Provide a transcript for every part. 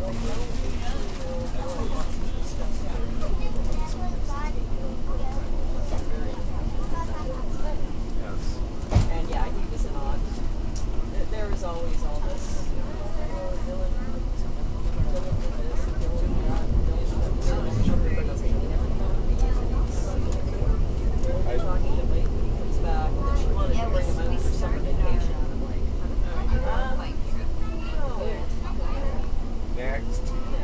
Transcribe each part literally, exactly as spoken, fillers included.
And yeah, he was an odd. There was always all this. Talking to me, he comes back, and then she wanted to bring him out for summer vacation. I'm like, uh, no. Next.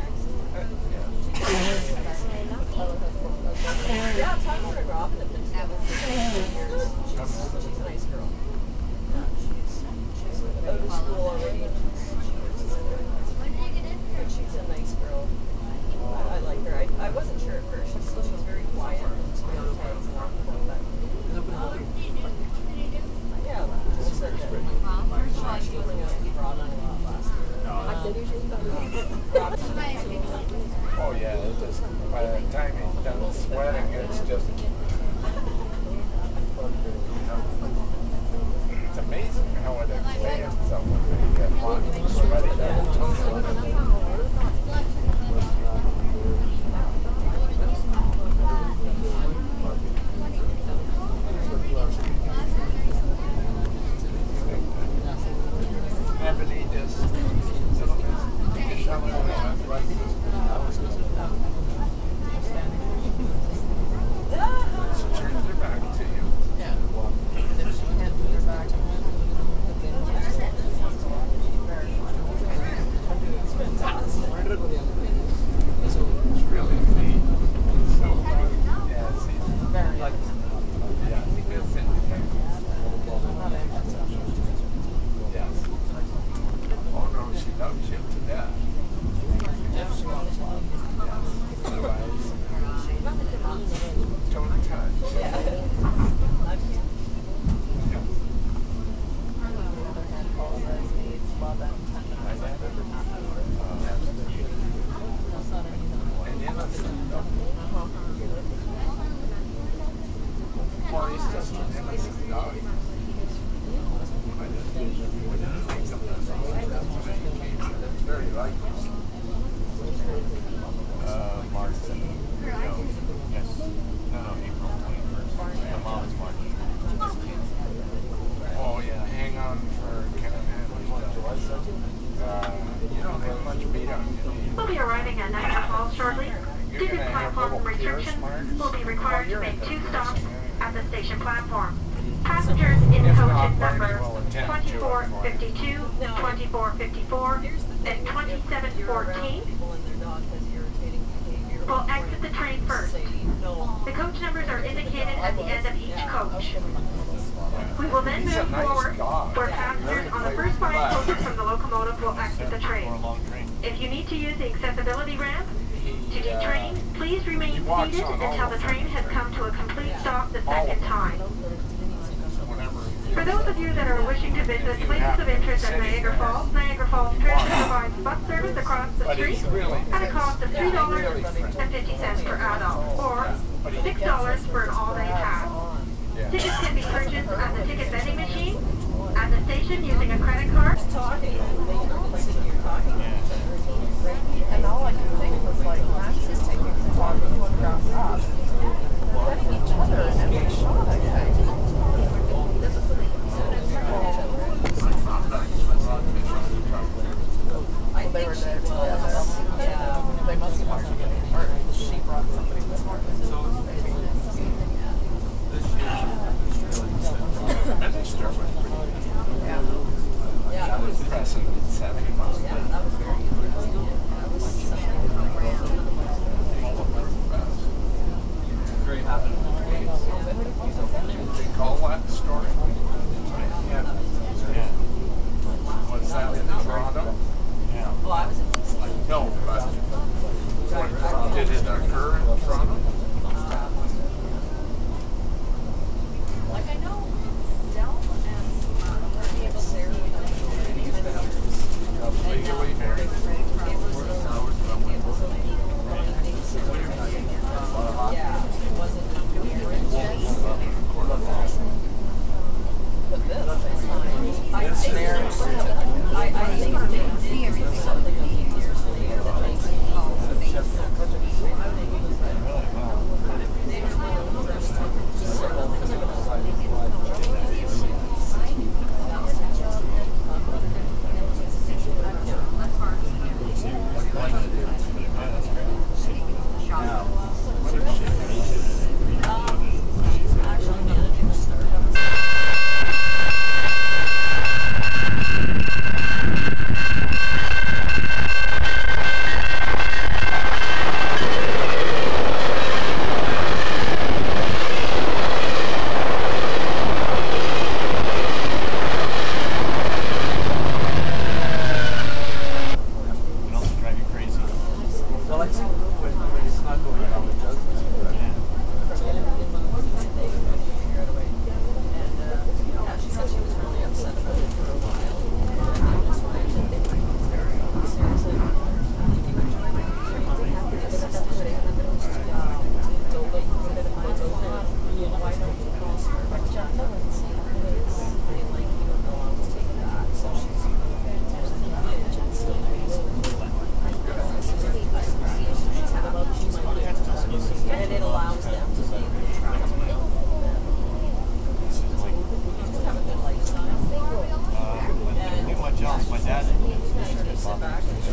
Yeah, Tom wanted to grow up in the Prince of years. She's, she's a nice girl. She's, she's out of school already, and she's, but she's a nice girl. I, I like her. I, I wasn't sure at first. She's, she's very quiet. She's very tense and all, but um, yeah, she said that she's going out and brought on a lot last year. Oh yeah, it just, by the time he's done sweating, it's just, it's amazing how it expands someone when you get one sweaty. Ebony just, she turns her back to you. Yeah. And then she can't turn her back to him. It's really neat. So, yeah, see, Very. like, yeah, it's independent. Yes. Oh no, she loves you to death. If she wants one. Yes. Otherwise, don't touch. Yeah. I'm cute. Yeah. On the other hand, all of us needs love and tenderness. That's not anything. And innocent, though. Uh-huh. Well, he's just an innocent dog. I just think of this all the time. It's very like him. Uh, March seventh. No. Yes. No, no, April twenty-first. My mom's March. Oh, yeah. Hang on for Catharines-Niagara Falls. Uh, you don't have much meat on you. We'll be arriving at Niagara Falls shortly. Due to platform restrictions, we'll be required to make two stops at the station platform. Passengers in coaches number twenty-four fifty-two, twenty-four fifty-four, and twenty-seven fourteen will exit the train first. The coach numbers are indicated at the end of each coach. We will then move forward where passengers on the first five coaches from the locomotive will exit the train. If you need to use the accessibility ramp to detrain, please remain seated until the train has come to a complete stop the second time. For those of you that are wishing to visit places of interest at Niagara Falls, Niagara Falls Transit provides bus service across the street at a cost of three dollars and fifty cents per adult, or six dollars for an all-day pass. Tickets can be purchased at the ticket vending machine, at the station using a credit card. And all I could think was like, Max is taking photographs up, getting each other in every shot, I think. Well, they were there together. Yeah. They must have also been hurt. She brought somebody with her. And they start with pretty good. Yeah. Yeah, That was impressive at seventy miles. yeah, that was very good. That was Very happy. They call that story? Yeah. Yeah. Was that in Toronto? Yeah. Oh, I was in No, but when, did it occur in Toronto? like I know Del and uh, Sarah Legally married. yeah, it wasn't but this is like I think I, I think they did something a few years later.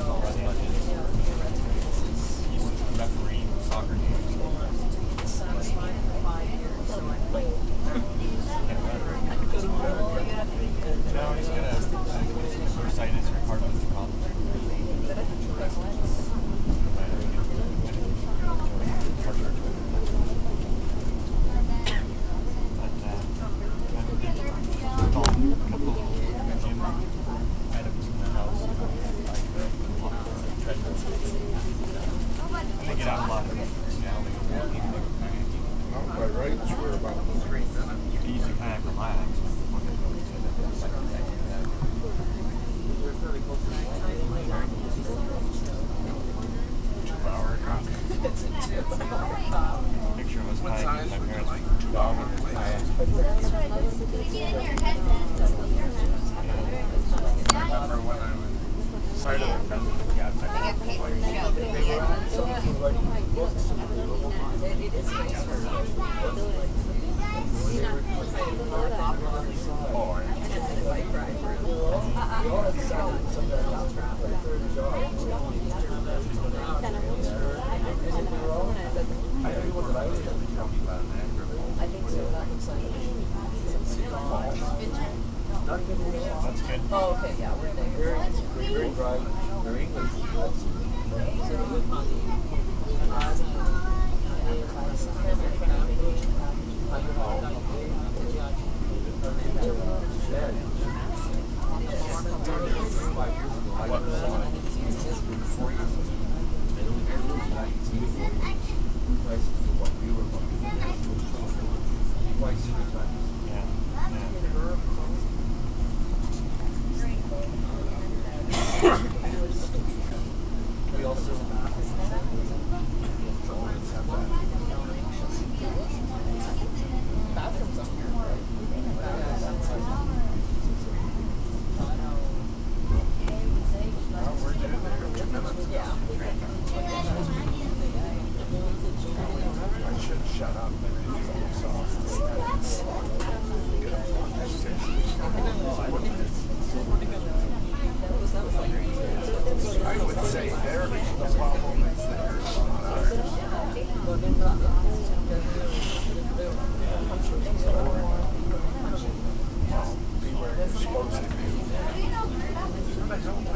refereeing soccer games. No, he's gonna recite his Harvard's problem. That's good. Oh, okay, yeah, we're there. Very, very dry. Their English is supposed to do.